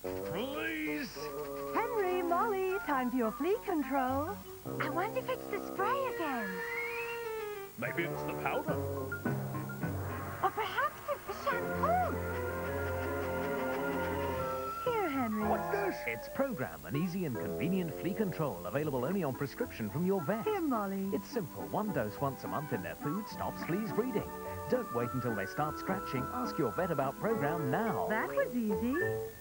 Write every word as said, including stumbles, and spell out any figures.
Please. Henry, Molly, time for your flea control. I wonder if it's the spray again. Maybe it's the powder. Or perhaps it's the shampoo. Here, Henry. What's this? It's Program, an easy and convenient flea control, available only on prescription from your vet. Here, Molly. It's simple. One dose once a month in their food stops fleas breeding. Don't wait until they start scratching. Ask your vet about Program now. That was easy.